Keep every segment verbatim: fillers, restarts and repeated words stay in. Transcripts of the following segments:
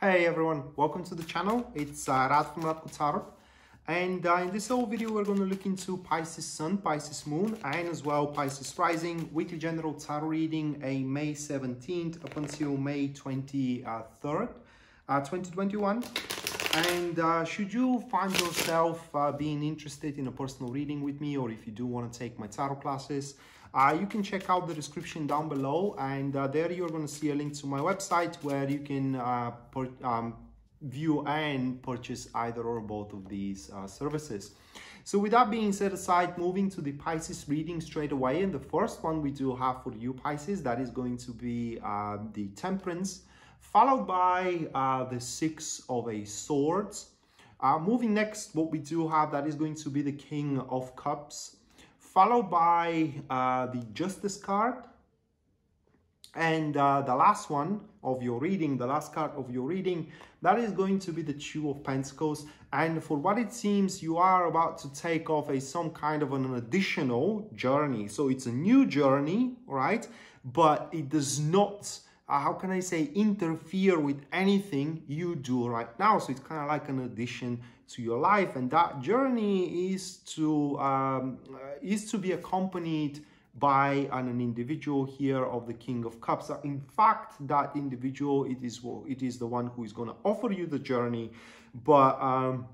Hey everyone, welcome to the channel. It's uh, Rad from Radko Tarot, and uh, in this whole video we're going to look into Pisces Sun, Pisces Moon, and as well Pisces Rising, weekly general tarot reading, a May seventeenth up until May twenty-third, uh, twenty twenty-one. And uh, should you find yourself uh, being interested in a personal reading with me, or if you do want to take my tarot classes, Uh, you can check out the description down below, and uh, there you're going to see a link to my website where you can uh, per, um, view and purchase either or both of these uh, services. So with that being set aside, moving to the Pisces reading straight away, and the first one we do have for you Pisces, that is going to be uh, the Temperance, followed by uh, the Six of a Swords. Uh, moving next, what we do have, that is going to be the King of Cups, followed by uh, the Justice card, and uh, the last one of your reading, the last card of your reading, that is going to be the Two of Pentacles. And for what it seems, you are about to take off a some kind of an additional journey. So it's a new journey, right? But it does not, uh, how can I say, interfere with anything you do right now. So it's kind of like an addition to your life, and that journey is to um, is to be accompanied by an, an individual here of the King of Cups. In fact, that individual, it is it is the one who is going to offer you the journey, but um,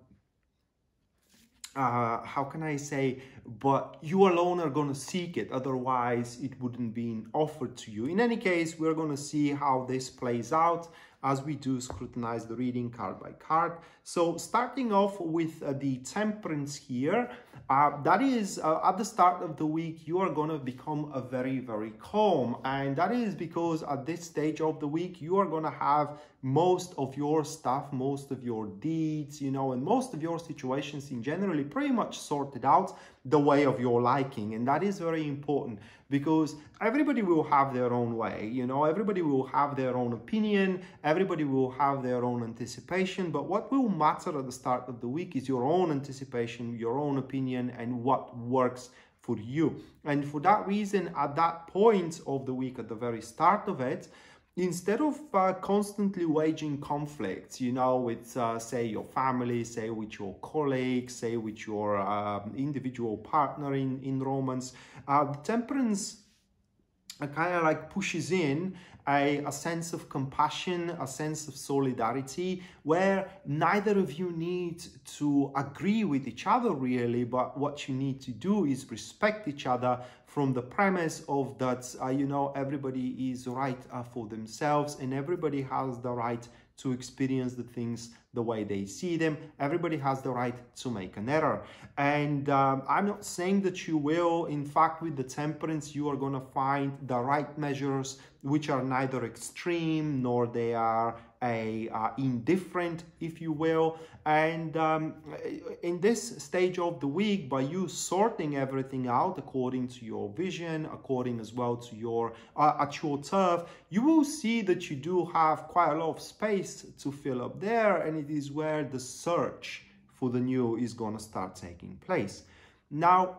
uh, how can I say, but you alone are going to seek it, otherwise it wouldn't be offered to you. In any case, we're going to see how this plays out as we do scrutinize the reading card by card. So starting off with uh, the Temperance here, uh, that is uh, at the start of the week, you are going to become a very, very calm. And that is because at this stage of the week, you are going to have most of your stuff, most of your deeds, you know, and most of your situations in generally pretty much sorted out the way of your liking. And that is very important, because everybody will have their own way, you know, everybody will have their own opinion, everybody will have their own anticipation, but what will matter at the start of the week is your own anticipation, your own opinion, and what works for you. And for that reason, at that point of the week, at the very start of it, instead of uh, constantly waging conflicts, you know, with, uh, say, your family, say, with your colleagues, say, with your uh, individual partner in, in romance, uh, the Temperance uh, kind of like pushes in a, a sense of compassion, a sense of solidarity, where neither of you need to agree with each other really, but what you need to do is respect each other from the premise of that, uh, you know, everybody is right uh, for themselves, and everybody has the right to experience the things the way they see them. Everybody has the right to make an error. And um, I'm not saying that you will. In fact, with the Temperance, you are going to find the right measures, which are neither extreme nor they are a uh, indifferent, if you will. And um, in this stage of the week, by you sorting everything out according to your vision, according as well to your uh, at your turf, you will see that you do have quite a lot of space to fill up there, and it is where the search for the new is going to start taking place. Now,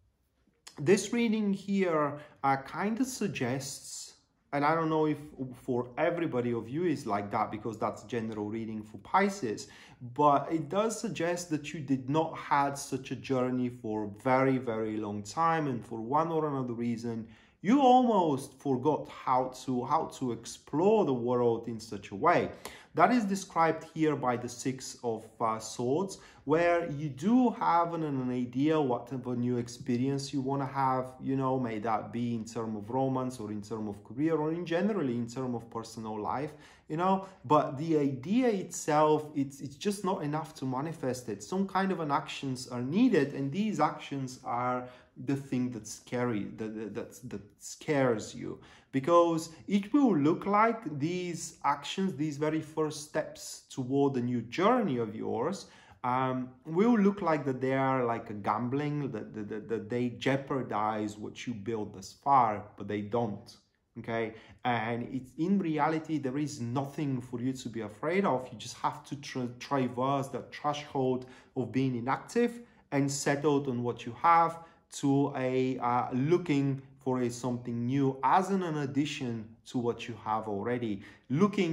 this reading here uh, kind of suggests, and I don't know if for everybody of you is like that, because that's general reading for Pisces, but it does suggest that you did not had such a journey for a very, very long time, and for one or another reason, you almost forgot how to, how to explore the world in such a way. That is described here by the Six of uh, Swords, where you do have an, an idea what type of new experience you want to have, you know, may that be in terms of romance or in terms of career or in generally in terms of personal life, you know, but the idea itself, it's, it's just not enough to manifest it. Some kind of an actions are needed, and these actions are the thing that's scary, that, that, that scares you, because it will look like these actions, these very first steps toward the new journey of yours, um, will look like that they are like a gambling, that, that, that they jeopardize what you built thus far, but they don't. Okay, and it's in reality, there is nothing for you to be afraid of. You just have to tra traverse that threshold of being inactive and settled on what you have, to a uh, looking for a something new as an, an addition to what you have already, looking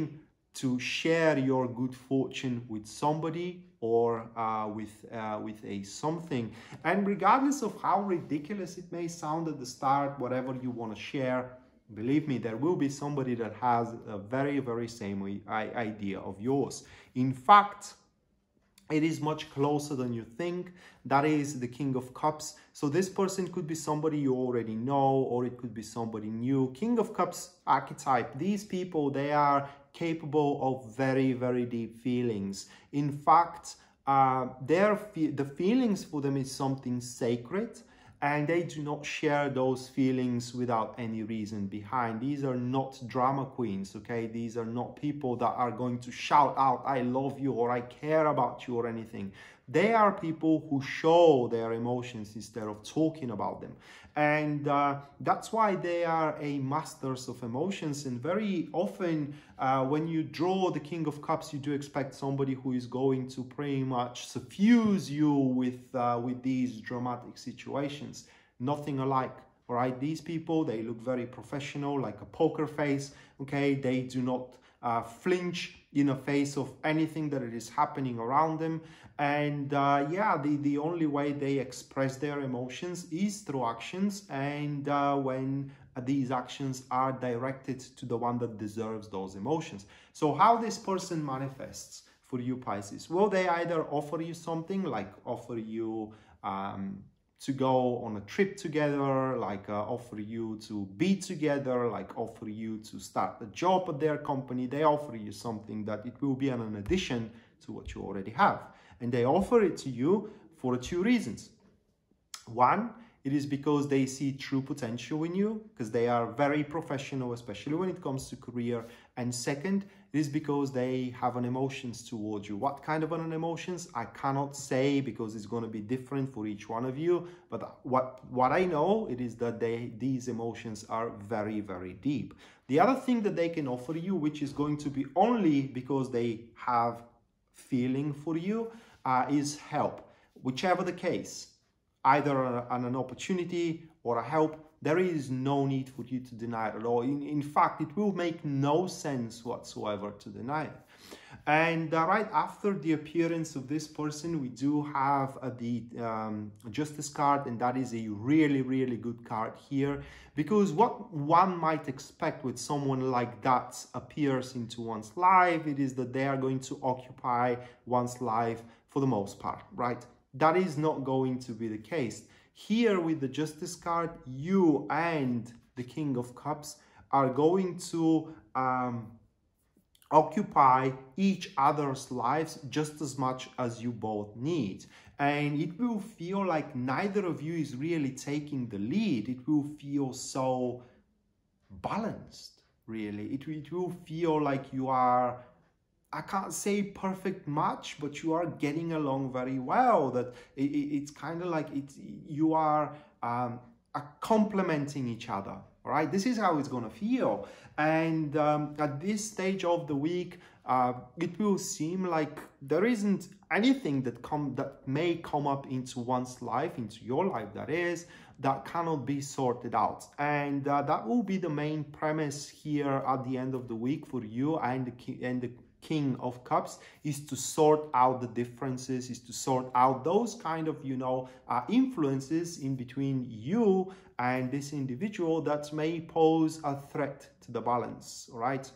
to share your good fortune with somebody or uh, with uh, with a something. And regardless of how ridiculous it may sound at the start, whatever you want to share, believe me, there will be somebody that has a very, very same idea of yours. In fact, it is much closer than you think. That is the King of Cups. So this person could be somebody you already know, or it could be somebody new. King of Cups archetype. These people, they are capable of very, very deep feelings. In fact, uh, their fe the feelings for them is something sacred, and they do not share those feelings without any reason behind. These are not drama queens, okay? These are not people that are going to shout out, I love you, or I care about you, or anything. They are people who show their emotions instead of talking about them. And uh, that's why they are a masters of emotions. And very often uh, when you draw the King of Cups, you do expect somebody who is going to pretty much suffuse you with, uh, with these dramatic situations. Nothing alike. All right, these people, they look very professional, like a poker face, okay? They do not uh, flinch in the face of anything that is happening around them. And uh, yeah, the, the only way they express their emotions is through actions, and uh, when these actions are directed to the one that deserves those emotions. So how this person manifests for you, Pisces? Well, they either offer you something, like offer you um, to go on a trip together, like uh, offer you to be together, like offer you to start a job at their company. They offer you something that it will be an addition to what you already have. And they offer it to you for two reasons. One, it is because they see true potential in you, because they are very professional, especially when it comes to career. And second, it is because they have an emotions towards you. What kind of an emotions? I cannot say, because it's going to be different for each one of you. But what, what I know, it is that they, these emotions are very, very deep. The other thing that they can offer you, which is going to be only because they have feeling for you, uh, is help. Whichever the case, either an, an opportunity or a help, there is no need for you to deny it at all. In, in fact, it will make no sense whatsoever to deny it. And uh, right after the appearance of this person, we do have uh, the um, Justice card, and that is a really, really good card here, because what one might expect with someone like that appears into one's life, it is that they are going to occupy one's life for the most part, right? That is not going to be the case. Here with the Justice card, you and the King of Cups are going to um, occupy each other's lives just as much as you both need. And it will feel like neither of you is really taking the lead. It will feel so balanced, really. It, it will feel like you are, I can't say perfect match, but you are getting along very well. That it, it, it's kind of like it's, you are um, complementing each other. All right, this is how it's going to feel. And um, at this stage of the week, uh, it will seem like there isn't anything that come that may come up into one's life, into your life, that is, that cannot be sorted out. And uh, that will be the main premise here at the end of the week for you and the, and the King of Cups, is to sort out the differences, is to sort out those kind of, you know, uh, influences in between you and this individual that may pose a threat to the balance, right?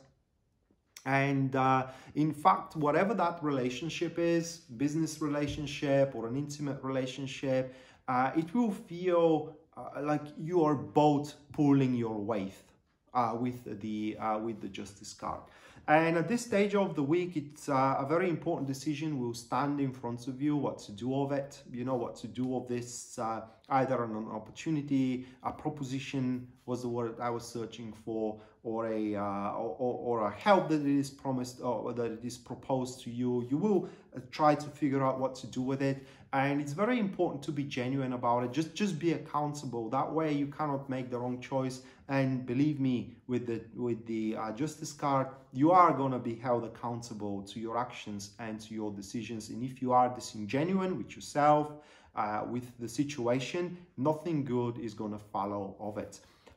And uh, in fact, whatever that relationship is, business relationship or an intimate relationship, uh, it will feel uh, like you are both pulling your weight uh, with the uh, with the Justice card. And at this stage of the week, it's uh, a very important decision will stand in front of you, what to do of it, you know, what to do of this, uh, either an opportunity, a proposition was the word I was searching for, or a, uh, or, or a help that it is promised or that it is proposed to you. You will uh, try to figure out what to do with it. And it's very important to be genuine about it. Just, just be accountable. That way you cannot make the wrong choice. And believe me, with the, with the uh, Justice card, you are going to be held accountable to your actions and to your decisions. And if you are disingenuous with yourself, uh, with the situation, nothing good is going to follow of it.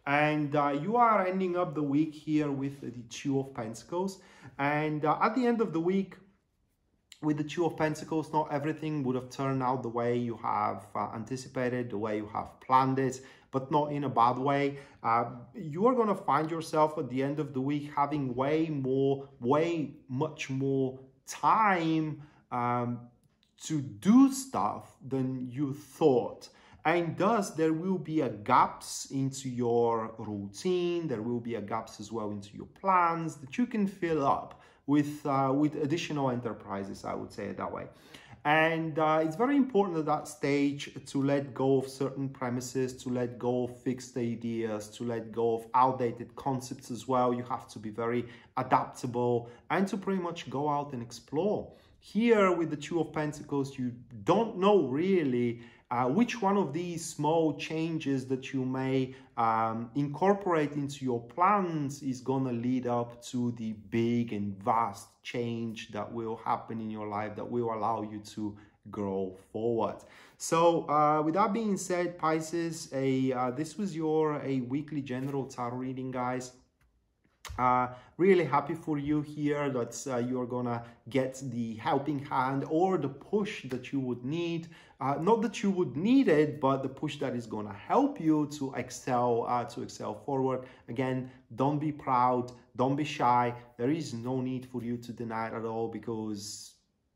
And uh, you are ending up the week here with the Two of Pentacles. And uh, at the end of the week, with the Two of Pentacles, not everything would have turned out the way you have uh, anticipated, the way you have planned it, but not in a bad way. Uh, you are going to find yourself at the end of the week having way more, way much more time um, to do stuff than you thought. And thus, there will be a gaps into your routine. There will be a gaps as well into your plans that you can fill up with uh, with additional enterprises, I would say it that way. And uh, it's very important at that stage to let go of certain premises, to let go of fixed ideas, to let go of outdated concepts as well. You have to be very adaptable and to pretty much go out and explore. Here with the Two of Pentacles, you don't know really uh, which one of these small changes that you may um, incorporate into your plans is going to lead up to the big and vast change that will happen in your life, that will allow you to grow forward. So uh, with that being said, Pisces, a uh, this was your a weekly general tarot reading, guys. Uh, really happy for you here that uh, you're gonna get the helping hand or the push that you would need. Uh, not that you would need it, but the push that is gonna help you to excel, uh, to excel forward. Again, don't be proud, don't be shy. There is no need for you to deny it at all, because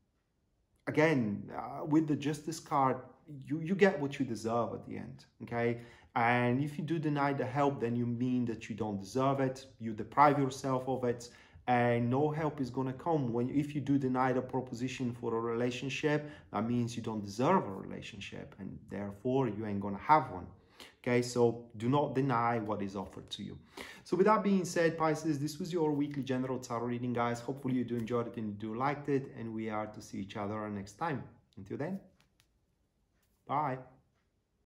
again, uh, with the Justice card, you, you get what you deserve at the end, okay? And if you do deny the help, then you mean that you don't deserve it. You deprive yourself of it, and no help is going to come. When if you do deny the proposition for a relationship, that means you don't deserve a relationship, and therefore you ain't going to have one. Okay, so do not deny what is offered to you. So with that being said, Pisces, this was your weekly general tarot reading, guys. Hopefully you do enjoyed it and you do liked it, and we are to see each other next time. Until then, bye.